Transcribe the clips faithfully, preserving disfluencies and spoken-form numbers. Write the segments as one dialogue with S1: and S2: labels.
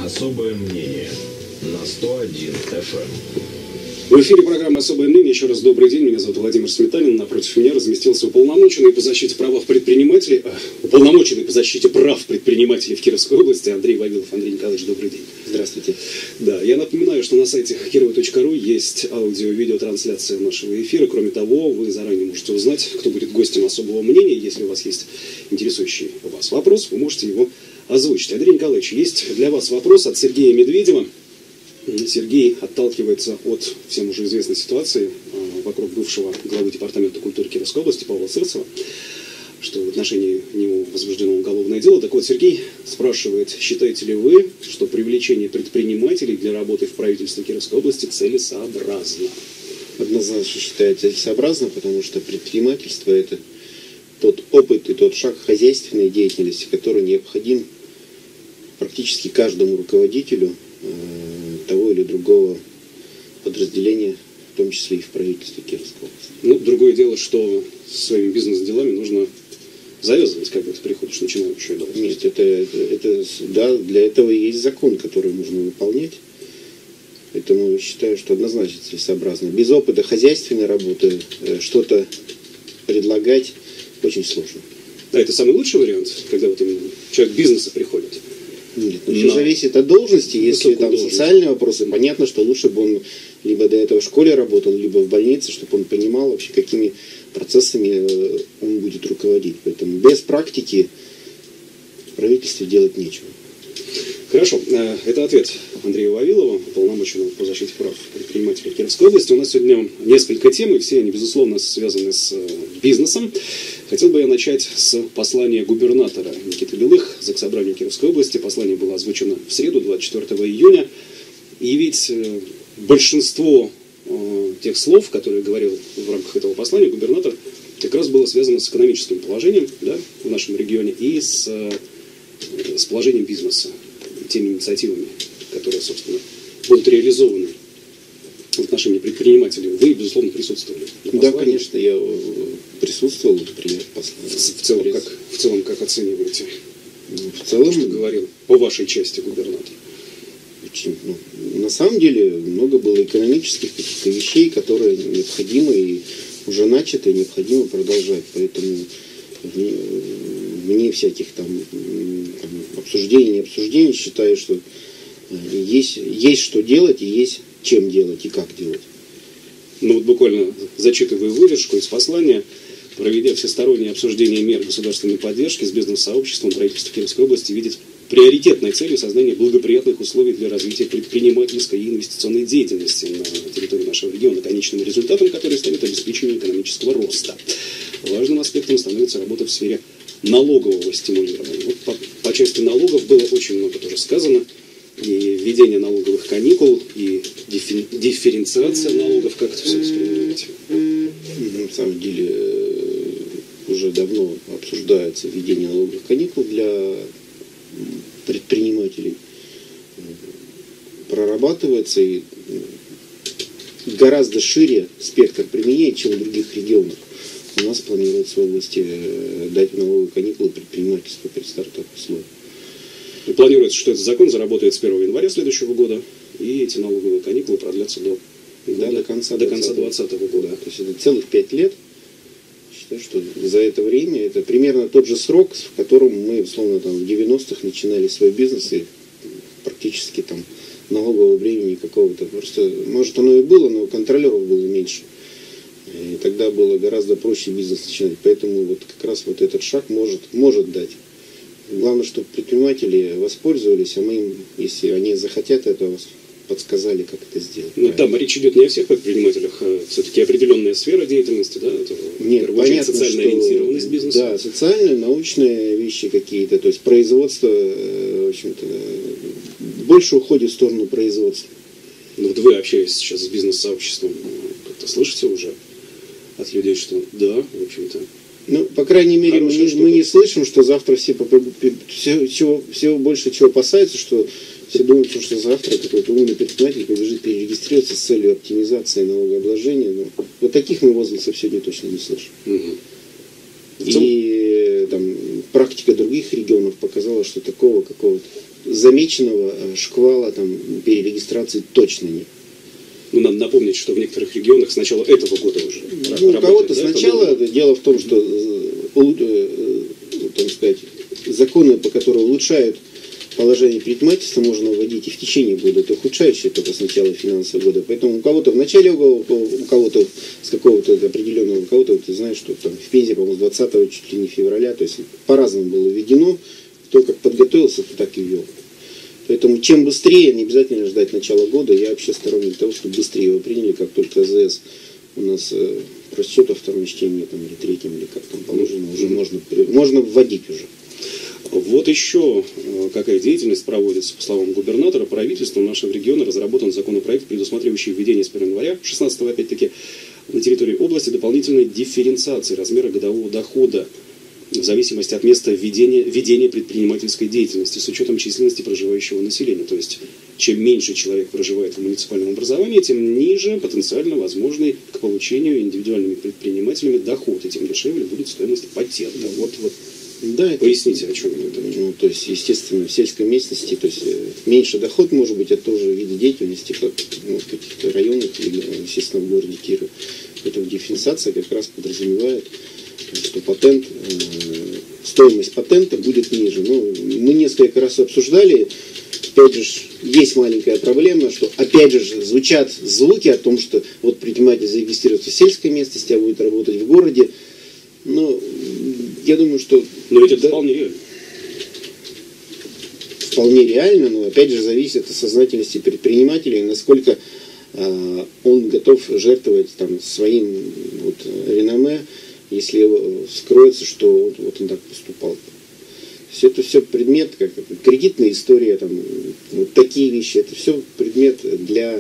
S1: Особое мнение на сто один эф эм.
S2: В эфире программа «Особое мнение». Еще раз добрый день. Меня зовут Владимир Сметанин. Напротив меня разместился уполномоченный по защите прав предпринимателей, а, уполномоченный по защите прав предпринимателей в Кировской области Андрей Вавилов. Андрей Николаевич, добрый день.
S3: Здравствуйте.
S2: Да, я напоминаю, что на сайте кирова точка ру есть аудио-видеотрансляция нашего эфира. Кроме того, вы заранее можете узнать, кто будет гостем «Особого мнения». Если у вас есть интересующий вас вопрос, вы можете его озвучить. Андрей Николаевич, есть для вас вопрос от Сергея Медведева. Сергей отталкивается от всем уже известной ситуации э, вокруг бывшего главы Департамента культуры Кировской области Павла Сырцева, что в отношении него возбуждено уголовное дело. Так вот, Сергей спрашивает, считаете ли вы, что привлечение предпринимателей для работы в правительстве Кировской области целесообразно?
S3: Однозначно считаю целесообразно, потому что предпринимательство – это тот опыт и тот шаг хозяйственной деятельности, который необходим практически каждому руководителю того или другого подразделения, в том числе и в правительстве Кировской области.
S2: Ну, другое дело, что своими бизнес-делами нужно завязывать, когда ты приходишь начинающую должность.
S3: Нет, это, это, это, да, для этого и есть закон, который нужно выполнять. Поэтому считаю, что однозначно целесообразно. Без опыта хозяйственной работы что-то предлагать очень сложно.
S2: А это самый лучший вариант, когда вот именно человек бизнеса приходит?
S3: Нет, ну, все зависит от должности. Если там должность. Социальные вопросы, понятно, что лучше бы он либо до этого в школе работал, либо в больнице, чтобы он понимал вообще, какими процессами он будет руководить. Поэтому без практики в правительстве делать нечего.
S2: Хорошо. Это ответ Андрея Вавилова, уполномоченного по защите прав предпринимателей Кировской области. У нас сегодня несколько тем, и все они, безусловно, связаны с бизнесом. Хотел бы я начать с послания губернатора Никиты Белых Заксобранию Кировской области. Послание было озвучено в среду, двадцать четвёртого июня. И ведь большинство тех слов, которые говорил в рамках этого послания губернатор, как раз было связано с экономическим положением, да, в нашем регионе и с, с положением бизнеса, теми инициативами, которые, собственно, будут реализованы в отношении предпринимателей. Вы, безусловно, присутствовали.
S3: Да, конечно, я присутствовал при послании.
S2: В, в, целом, как, в целом, как оцениваете?
S3: В целом,
S2: что говорил по вашей части губернатор?
S3: Очень, ну, на самом деле, много было экономических каких-то вещей, которые необходимы и уже начаты, необходимо продолжать. Поэтому вне, вне всяких там, там обсуждений, не обсуждений, считаю, что есть, есть что делать и есть чем делать и как делать.
S2: Ну вот буквально зачитываю выдержку из послания. Проведя всестороннее обсуждение мер государственной поддержки с бизнес-сообществом, правительство Кировской области видит приоритетной целью создания благоприятных условий для развития предпринимательской и инвестиционной деятельности на территории нашего региона, конечным результатом которой станет обеспечение экономического роста. Важным аспектом становится работа в сфере налогового стимулирования. Вот по, по части налогов было очень много тоже сказано. И введение налоговых каникул, и диффи, дифференциация налогов, как это все воспринимаете?
S3: На самом деле уже давно обсуждается введение налоговых каникул для предпринимателей. Прорабатывается и гораздо шире спектр применения, чем в других регионах. У нас планируется в области дать налоговые каникулы предпринимательству при стартовых условиях.
S2: И планируется, что этот закон заработает с первого января следующего года, и эти налоговые каникулы продлятся до,
S3: да, до конца
S2: двадцатого года.
S3: То есть это целых пять лет. Считаю, что за это время это примерно тот же срок, в котором мы, условно, там, в девяностых начинали свой бизнес, и практически там налогового времени какого-то. Просто, может, оно и было, но контролеров было меньше. И тогда было гораздо проще бизнес начинать. Поэтому вот как раз вот этот шаг может, может дать. Главное, чтобы предприниматели воспользовались, а мы им, если они захотят этого, подсказали, как это сделать.
S2: Ну, там речь идет не о всех предпринимателях, а все-таки определенная сфера деятельности, да? Это,
S3: Нет, понятно,
S2: социальная
S3: что,
S2: ориентированность бизнеса.
S3: Да, социальные, научные вещи какие-то, то есть производство, в общем-то, больше уходит в сторону производства.
S2: Ну, вот вы, общаясь сейчас с бизнес-сообществом, как-то слышите уже от людей, что да, в общем-то.
S3: Ну, по крайней мере, мы не, мы не слышим, что завтра все, все, чего, всего больше чего опасаются, что все думают, что завтра какой-то умный предприниматель побежит перерегистрироваться с целью оптимизации налогообложения. Но вот таких мы возгласов сегодня точно не слышим.
S2: Угу.
S3: И там, практика других регионов показала, что такого какого-то замеченного шквала там, перерегистрации точно нет.
S2: Ну, надо напомнить, что в некоторых регионах с начала этого года уже.
S3: Ну, у кого-то да, сначала. Это дело в том, что так сказать, законы, по которым улучшают положение предпринимательства, можно вводить и в течение года. Это ухудшающее только с начала финансового года. Поэтому у кого-то в начале, у кого-то с какого-то определенного, у кого-то, ты знаешь, что там в Пензе, по-моему, с двадцатого чуть ли не февраля, то есть по-разному было введено. Кто как подготовился, то так и ввел. Поэтому чем быстрее, не обязательно ждать начала года, я вообще сторонник того, чтобы быстрее его приняли, как только АЗС у нас э, прочтет во втором чтении, там, или третьем, или как там положено, уже можно, можно вводить уже.
S2: Вот еще какая деятельность проводится. По словам губернатора, правительством нашего региона разработан законопроект, предусматривающий введение с первого января шестнадцатого опять-таки на территории области дополнительной дифференциации размера годового дохода в зависимости от места ведения, ведения предпринимательской деятельности с учетом численности проживающего населения. То есть, чем меньше человек проживает в муниципальном образовании, тем ниже потенциально возможный к получению индивидуальными предпринимателями доход, и тем дешевле будет стоимость патента. Вот, вот.
S3: Да,
S2: поясните, о чем это.
S3: Ну, то есть, естественно, в сельской местности, то есть, меньше доход может быть от того же вида деятельности, как ну, в каких-то районах, или, естественно, в городе Киров. Эта дифференциация как раз подразумевает, что патент, э, стоимость патента будет ниже. Ну, мы несколько раз обсуждали, опять же, есть маленькая проблема, что опять же звучат звуки о том, что вот предприниматель зарегистрируется в сельской местности, а будет работать в городе. Но я думаю, что...
S2: Но это да, вполне реально.
S3: Вполне реально, но опять же зависит от сознательности предпринимателя, насколько э, он готов жертвовать там, своим вот, реноме, если скроется, что вот, вот он так поступал. Все это все предмет, как кредитная история, там, вот такие вещи, это все предмет для,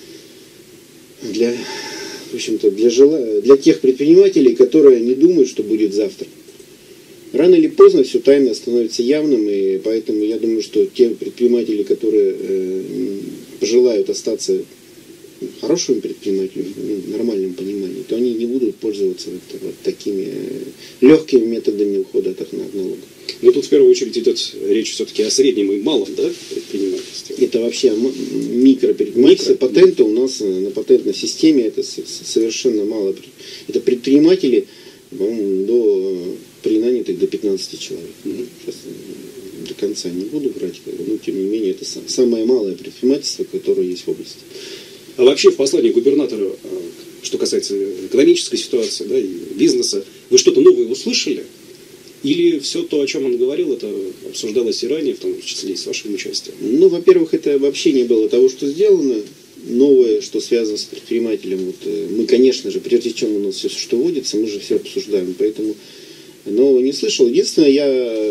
S3: для, в общем-то, для, жела... для тех предпринимателей, которые не думают, что будет завтра. Рано или поздно все тайно становится явным, и поэтому я думаю, что те предприниматели, которые э, пожелают остаться хорошими предпринимателями, в нормальном понимании, то они не будут пользоваться вот, вот такими легкими методами ухода от налога.
S2: Но тут в первую очередь идет речь все-таки о среднем и малом, да, предпринимательстве.
S3: Это вообще микропредпринимательство. Микро. Патенты у нас на патентной системе это совершенно мало. Это предприниматели, по-моему, до при нанятых до пятнадцати человек. Mm-hmm. Сейчас до конца не буду брать, но тем не менее это самое малое предпринимательство, которое есть в области.
S2: А вообще в послании губернатора, что касается экономической ситуации, да, и бизнеса, вы что-то новое услышали? Или все то, о чем он говорил, это обсуждалось и ранее, в том числе и с вашим участием?
S3: Ну, во-первых, это вообще не было того, что сделано. Новое, что связано с предпринимателем. Вот, мы, конечно же, прежде чем у нас все, что водится, мы же все обсуждаем. Поэтому нового не слышал. Единственное, я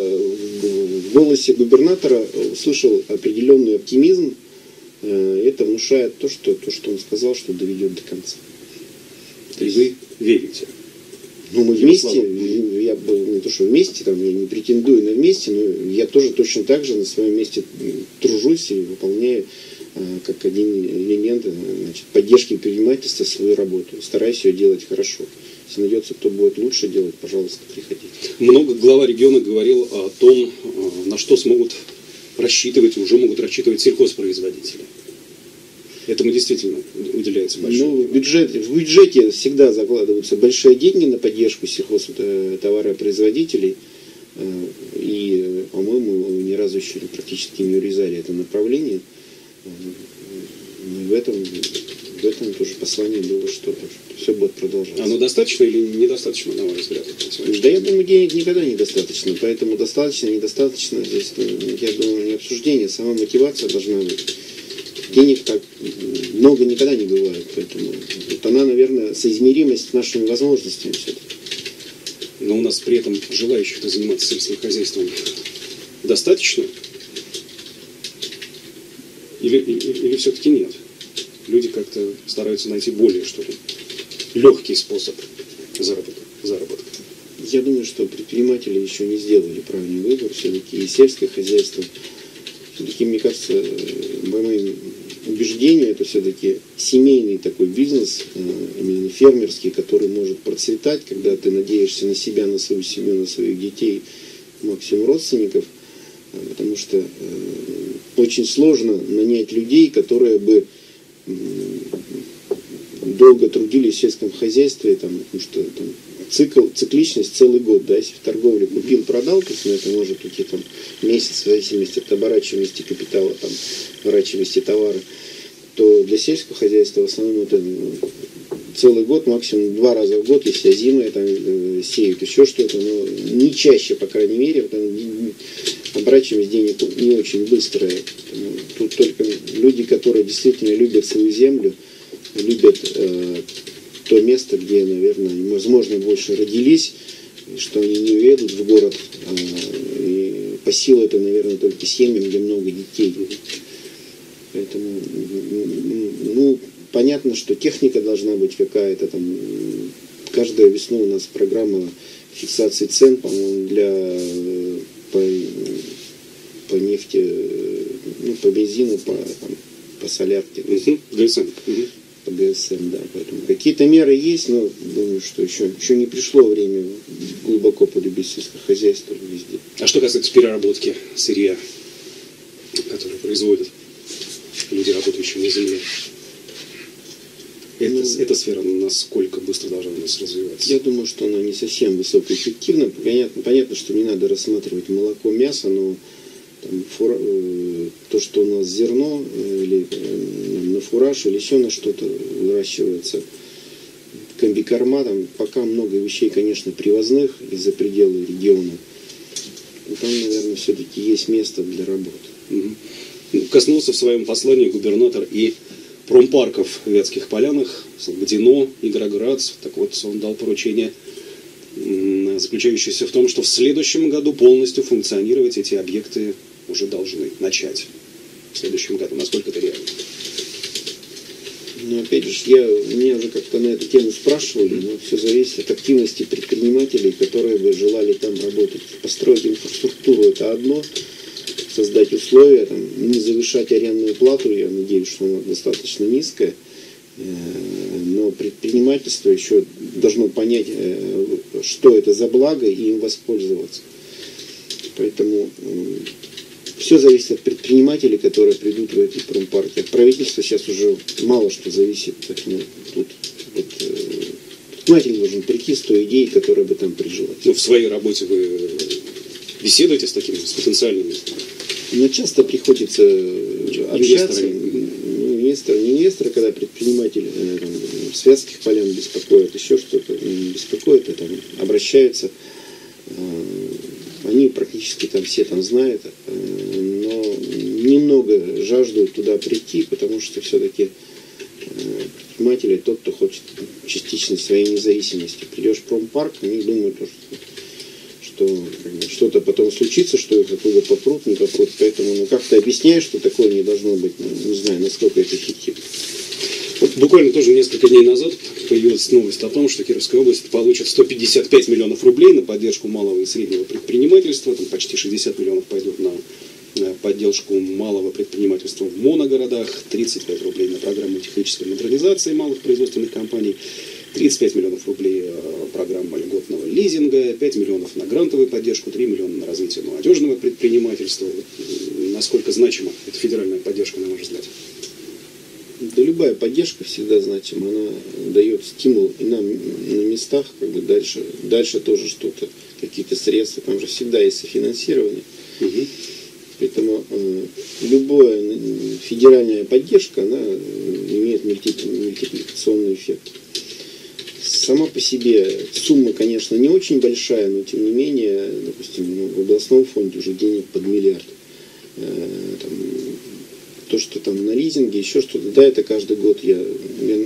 S3: в голосе губернатора услышал определенный оптимизм. Это внушает то, что, то, что он сказал, что доведет до конца.
S2: То есть вы верите?
S3: Ну, мы вместе, я не то, что вместе, там, я не претендую на вместе, но я тоже точно так же на своем месте тружусь и выполняю как один элемент, значит, поддержки предпринимательства свою работу. Стараюсь ее делать хорошо. Если найдется, кто будет лучше делать, пожалуйста, приходите.
S2: Много глава региона говорил о том, на что смогут рассчитывать, уже могут рассчитывать сельхозпроизводители. Этому действительно уделяется большое.
S3: Ну, в бюджете, в бюджете всегда закладываются большие деньги на поддержку сельхозтоваропроизводителей. И, по-моему, ни разу еще практически не урезали это направление. И в этом, в этом тоже послание было, что все будет продолжаться.
S2: Оно достаточно или недостаточно, на ваш взгляд?
S3: Да, я думаю, денег никогда недостаточно. Поэтому достаточно, недостаточно. Здесь, я думаю, не обсуждение, сама мотивация должна быть. Денег так много никогда не бывает. Поэтому вот она, наверное, соизмеримость с нашими возможностями все-таки.
S2: Но у нас при этом желающих-то заниматься сельским хозяйством достаточно? Или, или, или все-таки нет? Люди как-то стараются найти более, что ли, легкий способ заработка. заработка.
S3: Я думаю, что предприниматели еще не сделали правильный выбор. Все-таки и сельское хозяйство. Все-таки, мне кажется, по моим убеждению, это все-таки семейный такой бизнес, именно фермерский, который может процветать, когда ты надеешься на себя, на свою семью, на своих детей. максимум родственников, потому что э, очень сложно нанять людей, которые бы э, долго трудились в сельском хозяйстве, там, потому что там, цикл, цикличность целый год, да, если в торговле купил, продал, то есть, ну, это может уйти там месяц, в зависимости от оборачиваемости капитала, там, оборачиваемости товара, то для сельского хозяйства в основном это ну, целый год, максимум два раза в год, если озимые там э, сеют, еще что-то, но не чаще, по крайней мере, потому, оборачиваемость денег не очень быстрая. Тут только люди, которые действительно любят свою землю, любят э, то место, где, наверное, возможно, больше родились, что они не уедут в город. Э, и по силе это, наверное, только семьям, где много детей. Поэтому, ну, понятно, что техника должна быть какая-то там. Каждую весну у нас программа фиксации цен, по-моему, для по, по нефти, ну, по бензину, по, там, по солярке.
S2: Угу. ГСМ. Угу.
S3: По ГСМ, да. Поэтому какие-то меры есть, но думаю, что еще, еще не пришло время глубоко полюбить сельское хозяйство везде.
S2: А что касается переработки сырья, которое производят люди, работающие на земле, это, ну, эта сфера насколько быстро должна у нас развиваться?
S3: Я думаю, что она не совсем высокоэффективна. Понятно, понятно, что не надо рассматривать молоко, мясо, но там, фура, э, то, что у нас зерно э, или э, на фураж или еще на что-то выращивается, комбикорма, там пока много вещей, конечно, привозных из-за пределы региона. Но там, наверное, все-таки есть место для работы.
S2: Угу. Коснулся в своем послании губернатор и промпарков в Вятских Полянах, Слободино, Игроградск. Так вот, он дал поручение, заключающееся в том, что в следующем году полностью функционировать эти объекты уже должны начать. В следующем году. Насколько это реально?
S3: Ну, опять же, я, меня уже как-то на эту тему спрашивали, но все зависит от активности предпринимателей, которые бы желали там работать. Построить инфраструктуру – это одно, создать условия, там, не завышать арендную плату, я надеюсь, что она достаточно низкая, но предпринимательство еще должно понять, что это за благо, и им воспользоваться. Поэтому все зависит от предпринимателей, которые придут в эти промпарки. От правительства сейчас уже мало что зависит. Поэтому тут вот, предприниматель должен прийти с той идеей, которая бы там прижилась.
S2: Ну, в своей работе вы беседуете с такими, с потенциальными?
S3: Но часто приходится общаться. Инвесторы, не инвесторы, когда предприниматель э, там, с Вятских Полян беспокоит, еще что-то беспокоит, там, обращаются. Э, они практически там все там знают, э, но немного жаждут туда прийти, потому что все-таки э, предприниматели тот, кто хочет частично своей независимости. Придешь в промпарк, они думают, что что что-то потом случится, что их оттуда попрут, не попрут. Поэтому ну, как-то объясняешь, что такое не должно быть. Ну, не знаю, насколько это эффективно.
S2: Вот буквально тоже несколько дней назад появилась новость о том, что Кировская область получит сто пятьдесят пять миллионов рублей на поддержку малого и среднего предпринимательства. Там почти шестьдесят миллионов пойдет на поддержку малого предпринимательства в моногородах, тридцать пять рублей на программу технической модернизации малых производственных компаний, тридцать пять миллионов рублей программа льготного лизинга, пять миллионов на грантовую поддержку, три миллиона на развитие молодежного предпринимательства. Насколько значима эта федеральная поддержка, на ваш взгляд?
S3: Да любая поддержка всегда значима. Она дает стимул и нам на местах, как бы дальше, дальше тоже что-то, какие-то средства. Там же всегда есть софинансирование. Угу. Поэтому э, любая федеральная поддержка, она имеет мультипликационный эффект. Сама по себе сумма, конечно, не очень большая, но тем не менее, допустим, ну, в областном фонде уже денег под миллиард. Э, там, то, что там на лизинге, еще что-то, да, это каждый год я, я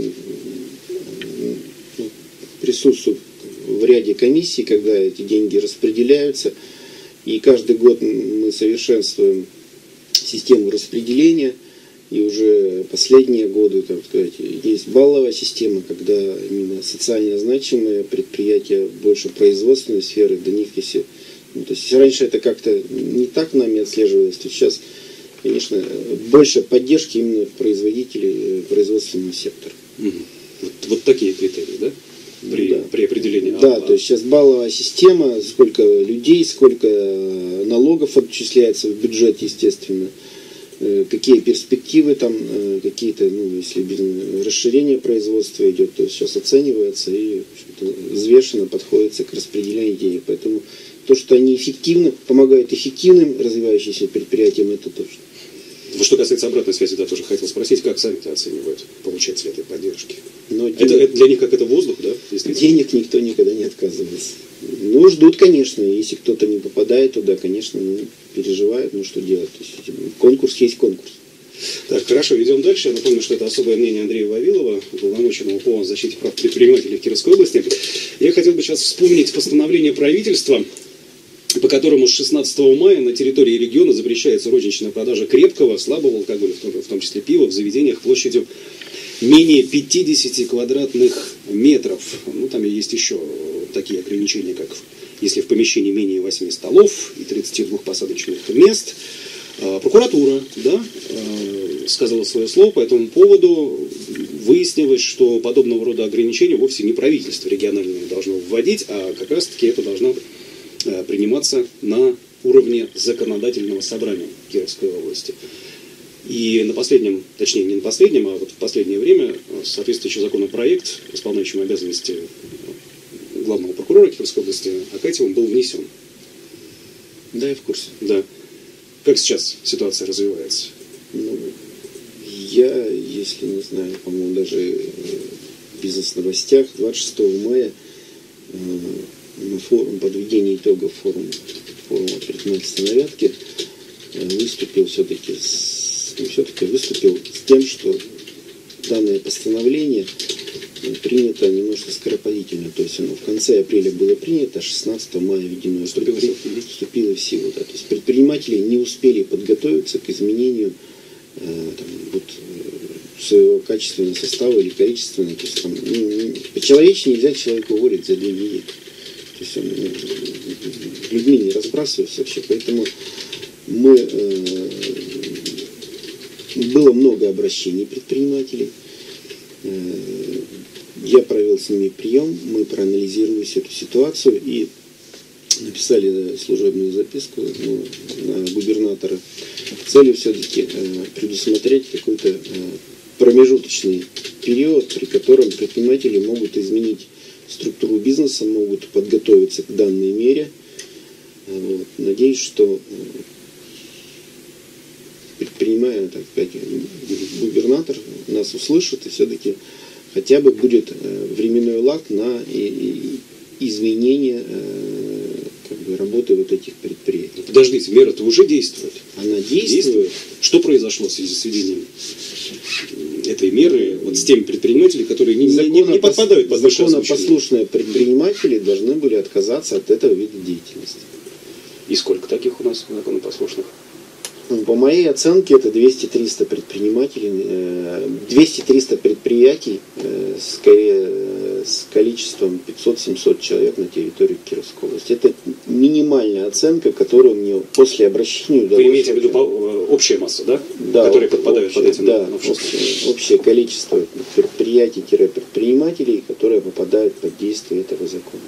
S3: ну, присутствую в ряде комиссий, когда эти деньги распределяются, и каждый год мы совершенствуем систему распределения. И уже последние годы, так сказать, есть балловая система, когда именно социально значимые предприятия больше производственной сферы, до них если... Ну, то есть раньше это как-то не так нами отслеживалось, то сейчас, конечно, больше поддержки именно производителей производственного сектора.
S2: Угу. Вот, вот такие критерии, да? при,
S3: да.
S2: при определении.
S3: Да,
S2: а,
S3: то есть сейчас балловая система, сколько людей, сколько налогов отчисляется в бюджет, естественно, какие перспективы там, какие-то, ну, если расширение производства идет, то сейчас оценивается и взвешенно подходится к распределению денег. Поэтому то, что они эффективно, помогают эффективным развивающимся предприятиям, это точно.
S2: Вот что касается обратной связи, да, тоже хотел спросить, как сами-то оценивают получатели этой поддержки?
S3: Но
S2: это,
S3: денег,
S2: это для них как это воздух, да?
S3: Денег никто никогда не отказывается. Ну, ждут, конечно, если кто-то не попадает туда, конечно, ну, переживают, ну что делать. То есть, конкурс есть конкурс.
S2: Так, хорошо, идем дальше. Я напомню, что это особое мнение Андрея Вавилова, уполномоченного по защите прав предпринимателей в Кировской области. Я хотел бы сейчас вспомнить постановление правительства, по которому с шестнадцатого мая на территории региона запрещается розничная продажа крепкого, слабого алкоголя, в том, в том числе пива, в заведениях площадью менее пятидесяти квадратных метров. Ну, там есть еще такие ограничения, как если в помещении менее восьми столов и тридцати двух посадочных мест. Прокуратура, да, сказала свое слово по этому поводу. Выяснилось, что подобного рода ограничения вовсе не правительство региональное должно вводить, а как раз-таки это должно приниматься на уровне законодательного собрания Кировской области. И на последнем, точнее не на последнем, а вот в последнее время соответствующий законопроект, исполняющим обязанности главного прокурора Кировской области Акатьевым, был внесен.
S3: Да, я в курсе.
S2: Да. Как сейчас ситуация развивается?
S3: Ну, я, если не знаю, по-моему, даже в бизнес-новостях двадцать шестого мая на форум подведения итогов форума, форума предпринимательства на Вятке выступил все-таки с, ну, все-таки выступил с тем, что данное постановление принято немножко скоропалительно. То есть оно в конце апреля было принято, а шестнадцатого мая введено, вступило, вступило в силу. Да. То есть предприниматели не успели подготовиться к изменению э, там, вот, своего качественного состава или количественного. То есть, там, ну, по-человечески нельзя человека уволить за две недели. То есть он ну, людьми не разбрасывается вообще. Поэтому мы, э, было много обращений предпринимателей. Э, я провел с ними прием, мы проанализировали всю эту ситуацию и написали служебную записку ну, на губернатора с целью все-таки э, предусмотреть какой-то э, промежуточный период, при котором предприниматели могут изменить структуру бизнеса, могут подготовиться к данной мере. Вот. Надеюсь, что предпринимая, так сказать, губернатор нас услышит и все-таки хотя бы будет временной лаг на изменение как бы, работы вот этих предприятий.
S2: Подождите, мера-то уже действует.
S3: Она действует.
S2: действует. Что произошло в связи с введением этой меры вот с теми предпринимателями, которые не, не, не подпадают под высшее озвучение?
S3: Законопослушные предприниматели должны были отказаться от этого вида деятельности.
S2: И сколько таких у нас законопослушных?
S3: По моей оценке это двести-триста предпринимателей, двести-триста предприятий скорее с количеством пятьсот-семьсот человек на территории Кировской области. Это минимальная оценка, которую мне после обращения удалось...
S2: Вы имеете в виду общая масса, да?
S3: Да,
S2: которые подпадают
S3: общее,
S2: под этим?
S3: Да, общее, общее количество предприятий-предпринимателей, которые попадают под действие этого закона.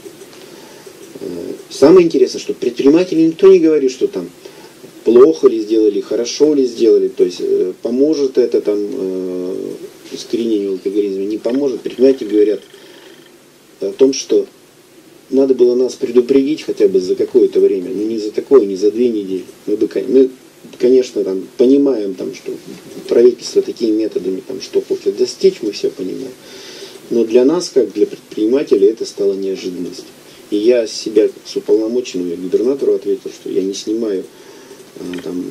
S3: Самое интересное, что предприниматели никто не говорит, что там плохо ли сделали, хорошо ли сделали, то есть э, поможет это там э, искоренению алкоголизма, не поможет. Предприниматели говорят о том, что надо было нас предупредить хотя бы за какое-то время, но не за такое, не за две недели. Мы, бы, мы конечно, там, понимаем, там, что правительство такими методами там, что хочет достичь, мы все понимаем. Но для нас, как для предпринимателей, это стало неожиданностью. И я себя, с уполномоченным губернатору ответил, что я не снимаю там,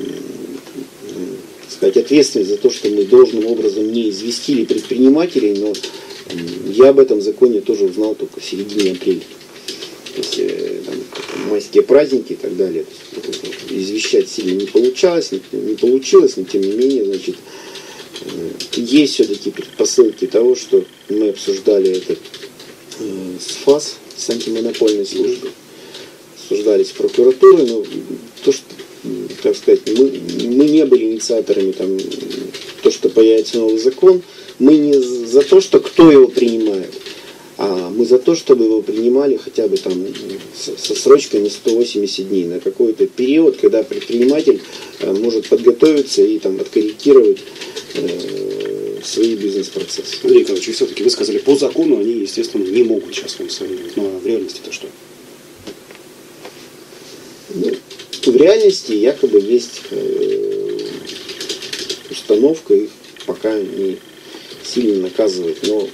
S3: так сказать, ответственность за то, что мы должным образом не известили предпринимателей, но я об этом законе тоже узнал только в середине апреля. То есть там, майские праздники и так далее. Извещать сильно не получалось, не, не получилось, но тем не менее, значит, есть все-таки предпосылки того, что мы обсуждали этот с ФАС, с антимонопольной службой, обсуждали с прокуратурой, но то, что, так сказать, мы, мы не были инициаторами там, то, что появится новый закон, мы не за то, что кто его принимает, А мы за то, чтобы его принимали хотя бы там со срочкой на сто восемьдесят дней, на какой-то период, когда предприниматель может подготовиться и там откорректировать э, свои бизнес-процессы.
S2: Андрей Николаевич, все-таки вы сказали, по закону они, естественно, не могут сейчас функционировать. Но в реальности-то что?
S3: Ну, в реальности якобы есть э, установка, их пока не сильно наказывать, но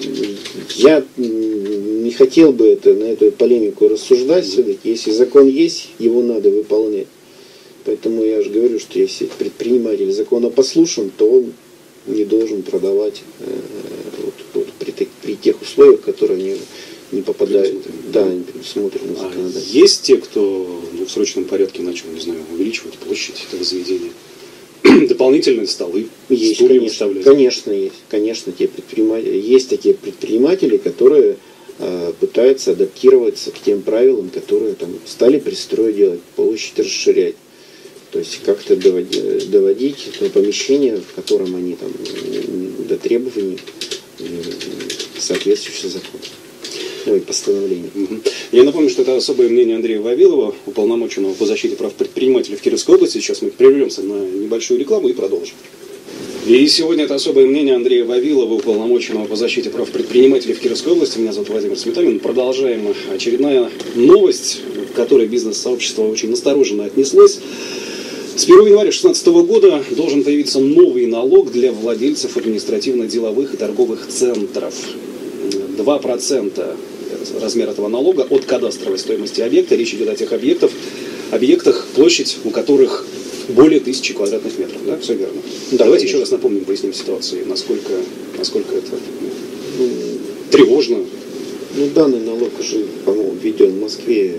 S3: я не хотел бы это, на эту полемику рассуждать все-таки. Если закон есть, его надо выполнять. Поэтому я же говорю, что если предприниматель законопослушен, то он не должен продавать э, вот, вот, при, при тех условиях, которые они не попадают, да, не предусмотрены законодательством.
S2: А есть те, кто ну, в срочном порядке начал, не знаю, увеличивать площадь этого заведения? Дополнительные столы,
S3: есть,
S2: стулья
S3: конечно,
S2: выставлять? Конечно,
S3: есть. Конечно, те предприниматели, есть такие предприниматели, которые э, пытаются адаптироваться к тем правилам, которые там стали пристрой делать, площадь расширять. То есть как-то доводить, доводить то помещение, в котором они там до требований соответствующих законов. Ой, постановление.
S2: Угу. Я напомню, что это особое мнение Андрея Вавилова, уполномоченного по защите прав предпринимателей в Кировской области. Сейчас мы прервемся на небольшую рекламу и продолжим. И сегодня это особое мнение Андрея Вавилова, уполномоченного по защите прав предпринимателей в Кировской области. Меня зовут Владимир Сметанин. Продолжаем. Очередная новость, к которой бизнес-сообщество очень настороженно отнеслось. С первого января две тысячи шестнадцатого года должен появиться новый налог для владельцев административно-деловых и торговых центров. два процента размер этого налога от кадастровой стоимости объекта. Речь идет о тех объектах, объектах, площадь у которых более тысячи квадратных метров. Да, все верно. Да, давайте еще раз напомним, поясним ситуацию, насколько, насколько это ну, тревожно.
S3: Ну, данный налог уже, по-моему, введен в Москве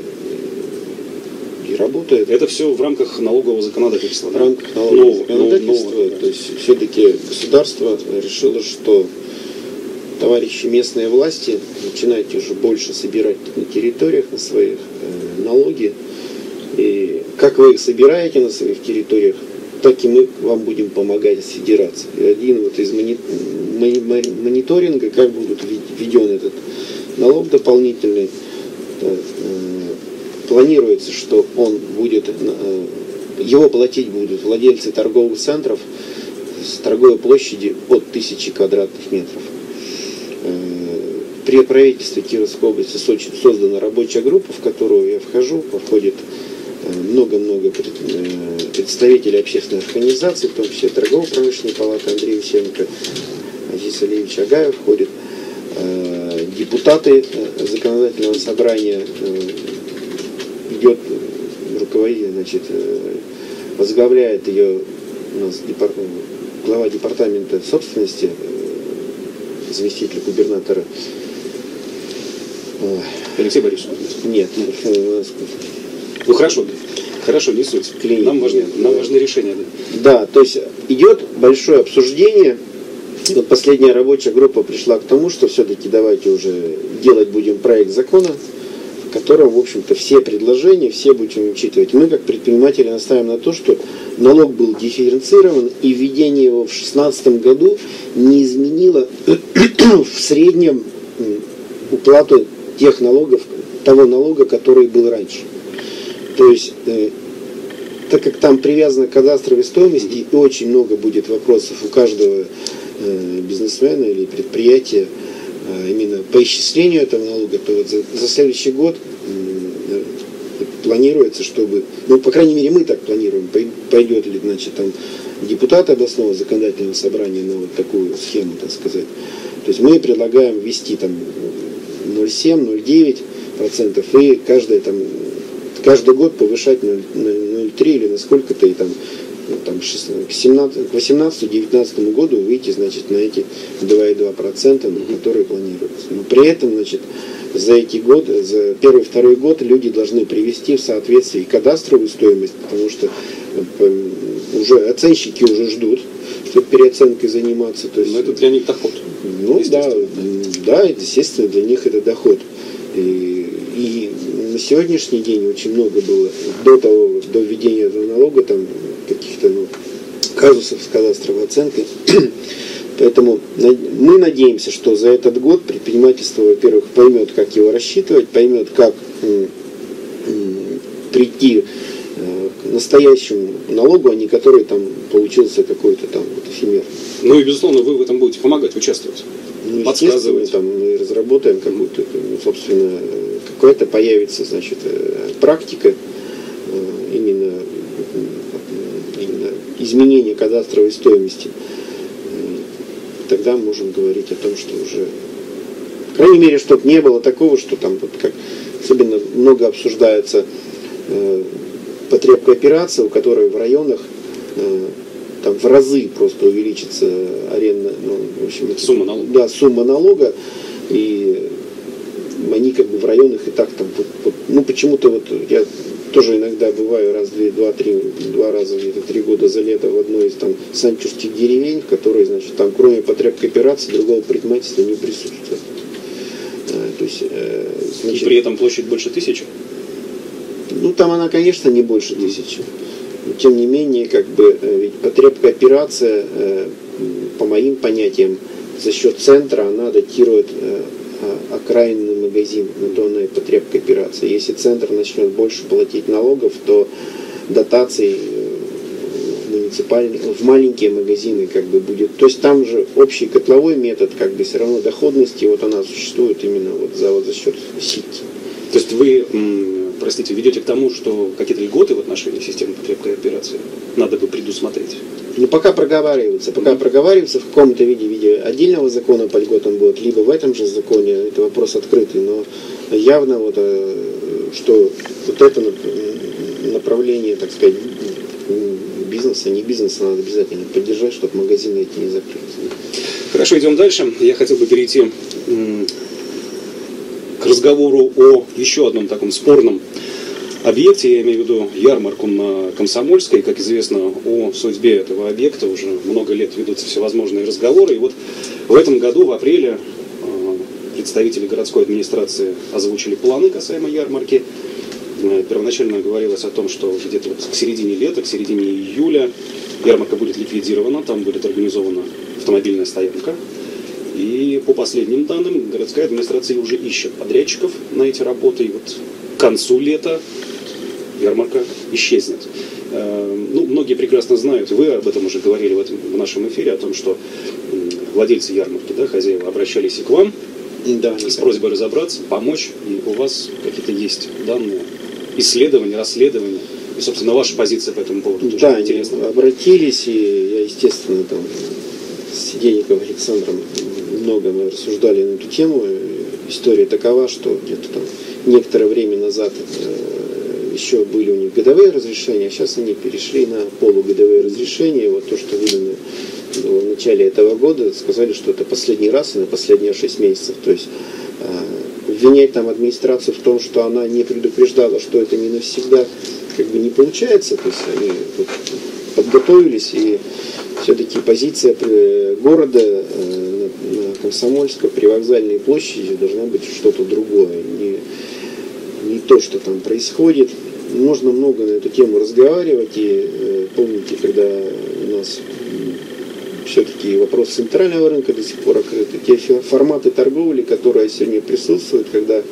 S3: и работает.
S2: Это все в рамках налогового законодательства.
S3: В рамках налогового законодательства. Нового, да. То есть все-таки государство решило, что товарищи местные власти, начинайте уже больше собирать на территориях, на своих э, налоги. И как вы их собираете на своих территориях, так и мы вам будем помогать с федерацией. И один вот из мони, мони, мониторинга, как будет введен этот налог дополнительный, то, э, планируется, что он будет, э, его платить будут владельцы торговых центров с торговой площади от тысячи квадратных метров. При правительстве Кировской области создана рабочая группа, в которую я вхожу, входит много-много представителей общественных организаций, в том числе торгово-промышленной палаты Андрей Усенко, Азиз Алиевич Агаев входит, депутаты законодательного собрания, идет руководитель, значит, возглавляет ее у нас департамент, глава департамента собственности, заместитель губернатора.
S2: Алексей Борисович?
S3: Нет.
S2: Ну хорошо, хорошо, не суть.
S3: Клиники,
S2: нам важны, нам важны решения. Да.
S3: да, то есть идет большое обсуждение. Вот последняя рабочая группа пришла к тому, что все-таки давайте уже делать будем проект закона, в котором, в общем-то, все предложения, все будем учитывать. Мы, как предприниматели, настаиваем на то, что налог был дифференцирован, и введение его в две тысячи шестнадцатом году не изменило в среднем уплату тех налогов, того налога, который был раньше. То есть, э, так как там привязана к кадастровой стоимости, и очень много будет вопросов у каждого э, бизнесмена или предприятия э, именно по исчислению этого налога, то вот за, за следующий год э, планируется, чтобы, ну, по крайней мере, мы так планируем, пойдет ли, значит, там депутаты областного законодательного собрания на вот такую схему, так сказать. То есть мы предлагаем ввести там ноль целых семь - ноль целых девять десятых процентов и каждый, там, каждый год повышать ноль целых три или на сколько-то, и там, ну, там к восемнадцатому - девятнадцатому году выйти, значит, на эти два целых два десятых процента, которые планируются. Но при этом, значит, за эти годы, за первый, второй год люди должны привести в соответствие кадастровую стоимость, потому что уже оценщики уже ждут, чтобы переоценкой заниматься. То есть,
S2: но это для них доход.
S3: Ну да, да, естественно, для них это доход. И, и на сегодняшний день очень много было до того, до введения этого налога, там каких-то ну, казусов с кадастровой оценкой. Поэтому мы надеемся, что за этот год предпринимательство, во-первых, поймет, как его рассчитывать, поймет, как прийти к настоящему налогу, а не который там получился какой-то там вот эфемер.
S2: Ну и, безусловно, вы в этом будете помогать, участвовать,
S3: ну,
S2: подсказывать.
S3: Там мы разработаем какую-то, ну, собственно, какая-то появится, значит, практика именно, именно изменения кадастровой стоимости. Тогда можем говорить о том, что уже, по крайней мере, чтобы не было такого, что там вот как особенно много обсуждается э, потребкооперация, у которой в районах э, там в разы просто увеличится арендная, ну, в общем,
S2: сумма налога.
S3: Да, сумма налога, и они как бы в районах и так там, вот, вот, ну почему-то вот я тоже иногда бываю раз, две, два, три, два раза где-то три года за лето в одной из там санчурских деревень, в которой, значит, там кроме потребкооперации другого предпринимательства не присутствует. А, то есть, э, значит,
S2: и при этом площадь больше тысячи?
S3: Ну там она, конечно, не больше тысячи. Но, тем не менее, как бы, ведь потребкооперация, э, по моим понятиям, за счет центра она датирует э, окраинный магазин, на то она и потребкооперация. Если центр начнет больше платить налогов, то дотаций в муниципальные, в маленькие магазины как бы будет. То есть там же общий котловой метод, как бы все равно доходности, вот она существует именно вот за, вот за счет сетки.
S2: То есть вы, простите, ведете к тому, что какие-то льготы в отношении системы потребкооперации надо бы предусмотреть?
S3: Ну, пока проговаривается. Пока mm-hmm. проговаривается в каком-то виде, в виде отдельного закона по льготам будет, либо в этом же законе, это вопрос открытый, но явно вот, что вот это направление, так сказать, бизнеса, не бизнеса, надо обязательно поддержать, чтобы магазины эти не закрылись.
S2: Хорошо, идем дальше. Я хотел бы перейти к разговору о еще одном таком спорном объекте, я имею в виду ярмарку на Комсомольской. Как известно, о судьбе этого объекта уже много лет ведутся всевозможные разговоры. И вот в этом году, в апреле, представители городской администрации озвучили планы касаемо ярмарки. Первоначально говорилось о том, что где-то вот к середине лета, к середине июля ярмарка будет ликвидирована, там будет организована автомобильная стоянка. И по последним данным, городская администрация уже ищет подрядчиков на эти работы. И вот к концу лета ярмарка исчезнет. Ну, многие прекрасно знают, вы об этом уже говорили в, этом, в нашем эфире, о том, что владельцы ярмарки, да, хозяева, обращались и к вам да, с просьбой разобраться, помочь. И у вас какие-то есть данные, исследования, расследования. И, собственно, ваша позиция по этому поводу тоже
S3: да,
S2: интересна.
S3: Обратились, и я, естественно, там с Сидельниковым Александром много мы рассуждали на эту тему. История такова, что где-то там некоторое время назад э, еще были у них годовые разрешения, а сейчас они перешли на полугодовые разрешения. Вот то, что выдано в начале этого года, сказали, что это последний раз и на последние шесть месяцев. То есть э, обвинять там администрацию в том, что она не предупреждала, что это не навсегда, как бы не получается. То есть они вот подготовились, и все-таки позиция города на Комсомольской, при вокзальной площади должна быть что-то другое, не, не то, что там происходит. Можно много на эту тему разговаривать, и помните, когда у нас все-таки вопрос центрального рынка до сих пор открыты, те форматы торговли, которые сегодня присутствуют, когда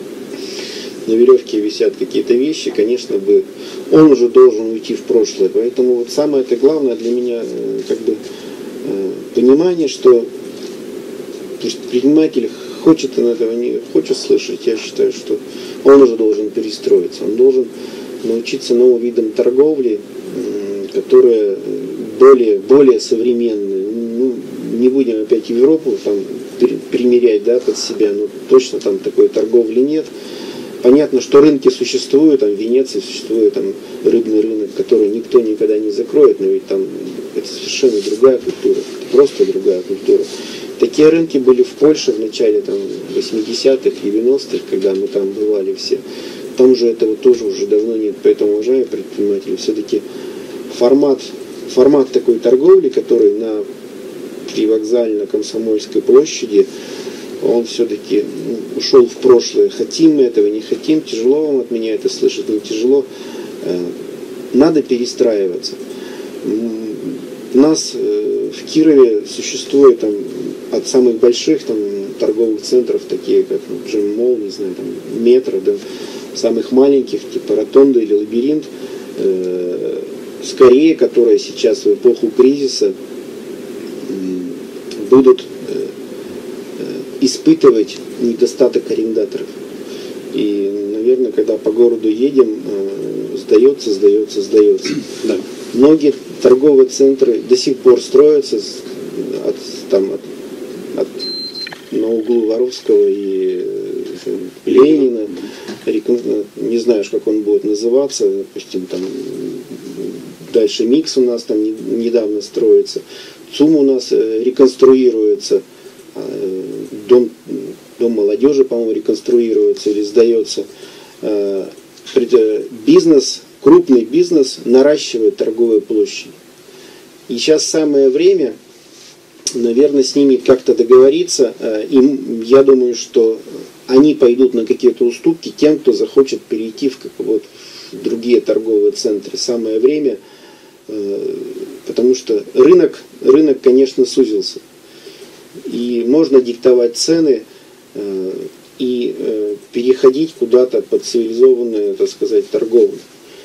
S3: на веревке висят какие-то вещи, конечно бы он уже должен уйти в прошлое. Поэтому вот самое это главное для меня как бы понимание, что предприниматель хочет он этого не хочет слышать, я считаю, что он уже должен перестроиться, он должен научиться новым видам торговли, которые более, более современные. Ну, не будем опять Европу там примерять, да, под себя, но точно там такой торговли нет. Понятно, что рынки существуют, там в Венеции существует там рыбный рынок, который никто никогда не закроет, но ведь там это совершенно другая культура, просто другая культура. Такие рынки были в Польше в начале там восьмидесятых, девяностых, когда мы там бывали все. Там же этого тоже уже давно нет, поэтому, уважаемые предприниматели, все-таки формат, формат такой торговли, который на привокзально-Комсомольской площади, он все-таки ну, ушел в прошлое. Хотим мы этого, не хотим, тяжело вам от меня это слышать, не тяжело. Надо перестраиваться. У нас в Кирове существует там, от самых больших там, торговых центров, такие как ну, Джем Молл, не знаю, там, Метро, до самых маленьких, типа Ротонда или Лабиринт, э, скорее, которые сейчас в эпоху кризиса э, будут э, э, испытывать недостаток арендаторов. И, наверное, когда по городу едем, э, сдается, сдается, сдается.
S2: Да.
S3: Многие торговые центры до сих пор строятся от, там, от, от, на углу Воровского и э, Ленина. Не знаю, как он будет называться. Допустим, там, дальше Микс у нас там недавно строится. ЦУМ у нас э, реконструируется. Э, дом, дом молодежи, по-моему, реконструируется или сдается. Э, бизнес, крупный бизнес наращивает торговые площади. И сейчас самое время, наверное, с ними как-то договориться. И я думаю, что они пойдут на какие-то уступки тем, кто захочет перейти в, как, вот, в другие торговые центры. Самое время, потому что рынок, рынок, конечно, сузился. И можно диктовать цены и переходить куда-то под цивилизованную, так сказать, торговлю.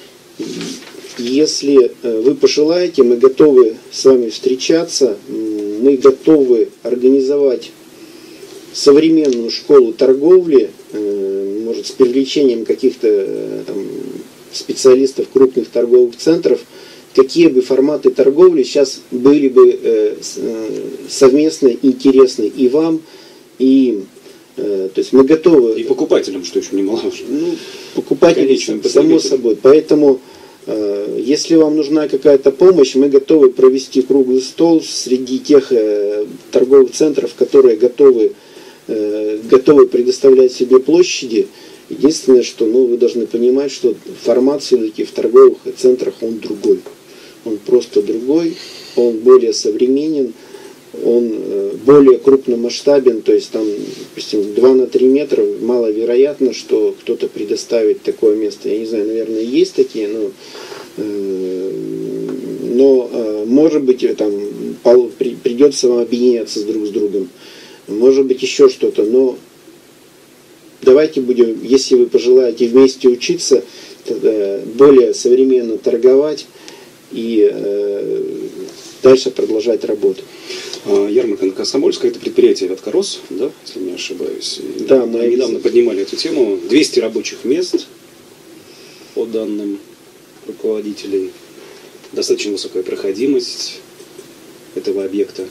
S3: Если вы пожелаете, мы готовы с вами встречаться, мы готовы организовать современную школу торговли, может, с привлечением каких-то там, специалистов крупных торговых центров, какие бы форматы торговли сейчас были бы совместно интересны и вам, и им. То есть мы готовы...
S2: И покупателям, что еще немаловажно.
S3: Ну, покупателям, само собой. Поэтому, э, если вам нужна какая-то помощь, мы готовы провести круглый стол среди тех э, торговых центров, которые готовы, э, готовы предоставлять себе площади. Единственное, что ну, вы должны понимать, что формат все-таки в торговых центрах он другой. Он просто другой, он более современен. Он более крупномасштабен, то есть там, допустим, два на три метра, маловероятно, что кто-то предоставит такое место. Я не знаю, наверное, есть такие, но, э, но э, может быть, там пол, при, придется вам объединяться друг с другом. Может быть, еще что-то, но давайте будем, если вы пожелаете вместе учиться, тогда более современно торговать и э, дальше продолжать работу.
S2: Ярмарка на Комсомольской, это предприятие «Веткорос», да, если не ошибаюсь.
S3: Да, мы
S2: недавно поднимали эту тему. двести рабочих мест, по данным руководителей. Достаточно высокая проходимость этого объекта.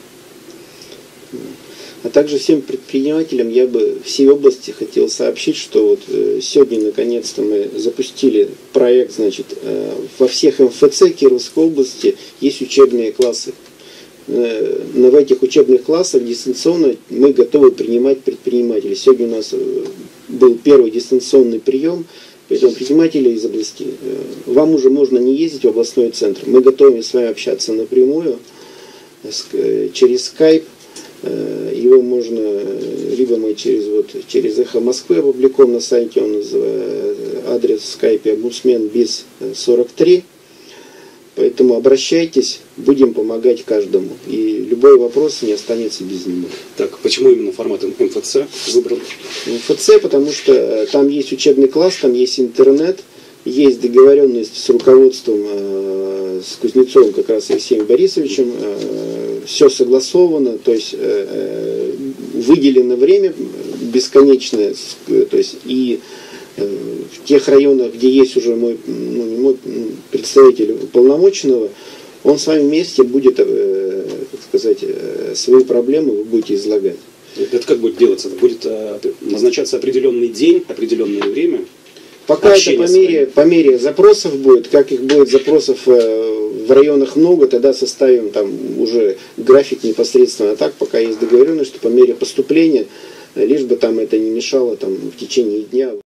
S3: А также всем предпринимателям я бы всей области хотел сообщить, что вот сегодня наконец-то мы запустили проект, значит, во всех эм эф цэ Кировской области есть учебные классы. В этих учебных классах дистанционно мы готовы принимать предпринимателей. Сегодня у нас был первый дистанционный прием, поэтому предприниматели из области, вам уже можно не ездить в областной центр. Мы готовы с вами общаться напрямую через скайп. Его можно, либо мы через, вот, через Эхо Москвы опубликуем на сайте, он называется, адрес в скайпе омбудсмен биз сорок три. Поэтому обращайтесь, будем помогать каждому. И любой вопрос не останется без внимания.
S2: Так, почему именно формат эм эф цэ выбран?
S3: эм эф цэ, потому что там есть учебный класс, там есть интернет, есть договоренность с руководством, э, с Кузнецовым, как раз Алексеем Борисовичем. Э, все согласовано, то есть э, выделено время бесконечное, то есть и в тех районах, где есть уже мой, ну, не мой представитель уполномоченного, он с вами вместе будет, э, так сказать, э, свои проблемы вы будете излагать.
S2: Это как будет делаться? Будет э, назначаться определенный день, определенное время?
S3: Пока это по мере, по мере запросов будет, как их будет запросов э, в районах много, тогда составим там уже график непосредственно. А так, пока есть договоренность, что по мере поступления, лишь бы там это не мешало там в течение дня.